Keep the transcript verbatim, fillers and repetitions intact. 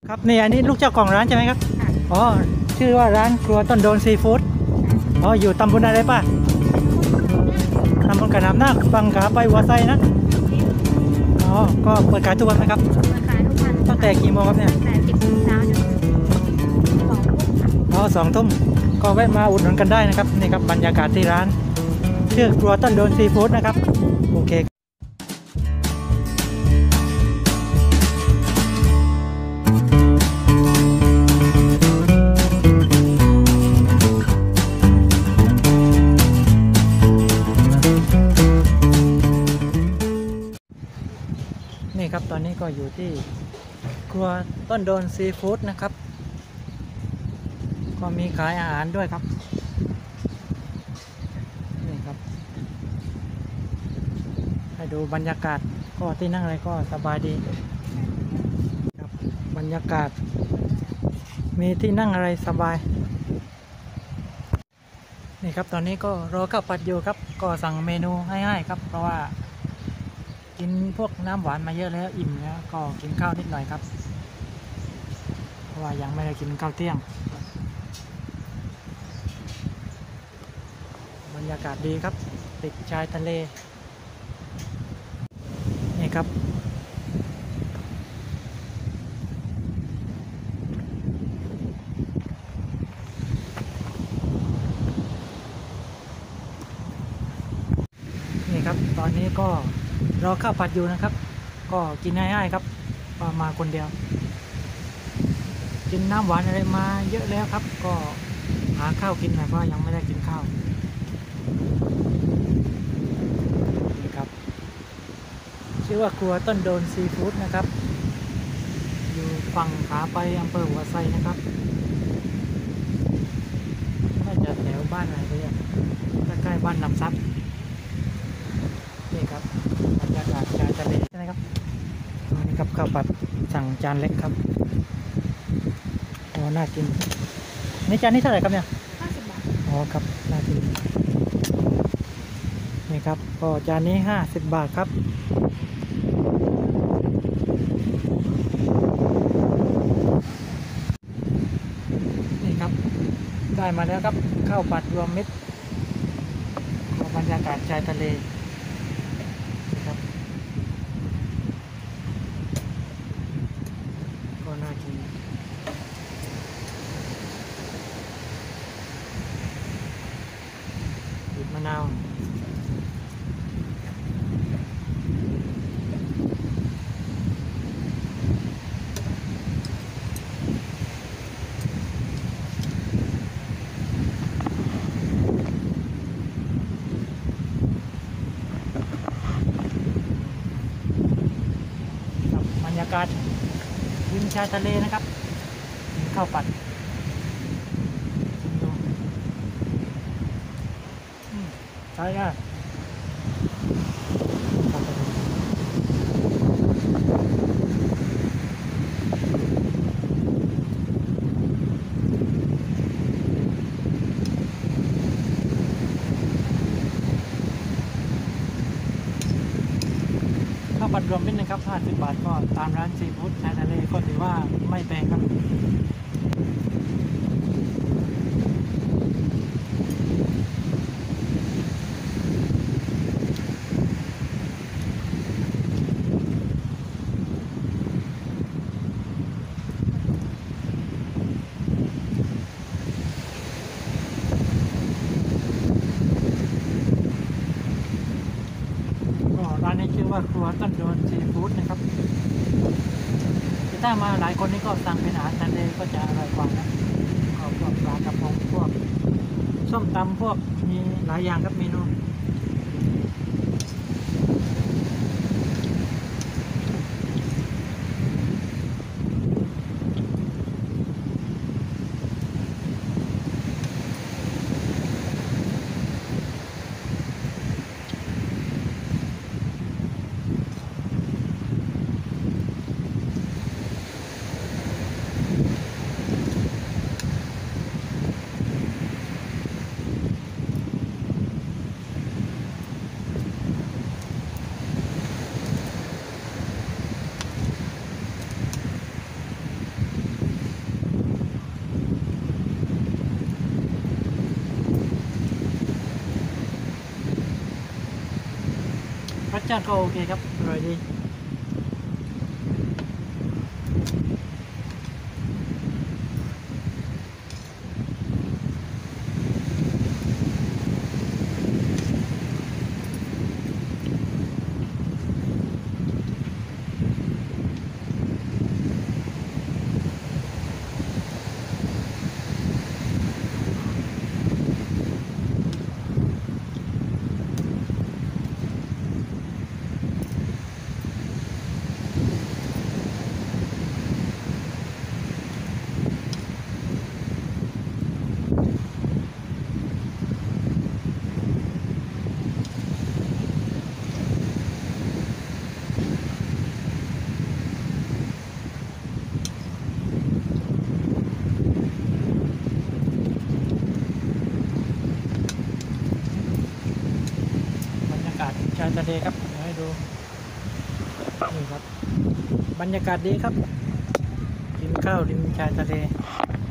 ครับนี่อันนี้ลูกเจ้าของร้านใช่ไหมครับค่ะอ๋อชื่อว่าร้านครัวต้นโดนซีฟู้ดอ๋ออยู่ตำบลอะไรป่ะตำบลกระหน่ำนาบังขาไปหัวไซนะอ๋อก็เปิดขายทุกวันไหมครับเปิดขายทุกวันตั้งแต่กี่โมงครับเนี่ยตั้งแต่สิบโมงเช้าจนถึงสองทุ่มค่ะอ๋อสองทุ่มก็แวะมาอุดหนุนกันได้นะครับนี่ครับบรรยากาศที่ร้านชื่อครัวต้นโดนซีฟู้ดนะครับโอเคนี่ครับตอนนี้ก็อยู่ที่ครัวต้นโดนซีฟู้ดนะครับก็มีขายอาหารด้วยครับนี่ครับให้ดูบรรยากาศก็ที่นั่งอะไรก็สบายดีครับบรรยากาศมีที่นั่งอะไรสบายนี่ครับตอนนี้ก็รอข้าวผัดอยู่ครับก็สั่งเมนูง่ายๆครับเพราะว่ากินพวกน้ำหวานมาเยอะแล้วอิ่มแล้วก็กินข้าวนิดหน่อยครับเพราะว่ายังไม่ได้กินข้าวเที่ยงบรรยากาศดีครับติดชายทะเลนี่ครับนี่ครับตอนนี้ก็รอข้าวผัดอยู่นะครับ ก็กินง่ายๆครับมาคนเดียวกินน้ำหวานอะไรมาเยอะแล้วครับ ก็หาข้าวกินแต่ก็ยังไม่ได้กินข้าวนี่ครับชื่อว่าครัวต้นโดนซีฟู้ดนะครับอยู่ฝั่งขาไปอำเภอหัวไซนะครับน่าจะแถวบ้านอะไรไปเนี่ยใกล้ๆบ้านลำซับนี่ครับบรรยากาศชายทะเลใช่ไหมครับนี่ครับข้าวผัดสั่งจานเล็กครับโอ้น่ากินนี่จานนี้เท่าไหร่ครับเนี่ยห้าสิบบาทอ๋อครับน่ากินนี่ครับก็จานนี้ห้าสิบบาทครับนี่ครับได้มาแล้วครับข้าวผัดรวมมิตรบรรยากาศชายทะเลครับก็น่ากินบีบมะนาวบรรยากาศริมชายทะเลนะครับข้าวผัดใช่อ่ะข้าวผัดรวมมิตรนะครับห้าสิบบาทก็ตามร้านซีฟู้ดชายทะเลก็ถือว่าไม่แพงครับก็ร้านนี้ชื่อว่าครัวต้นโดนซีฟู้ดนะครับถ้ามาหลายคนนี่ก็สั่งเป็นอาหารทะเลก็จะอร่อยกว่านะก็พวกปลากระพงพวกส้มตำพวกมีหลายอย่างครับเมนูสชาติก็โอเคครับอร่อยดีบรรยากาศชายทะเลครับเดี๋ยวให้ดูนี่ครับบรรยากาศดีครับกินข้าวริมชายทะเล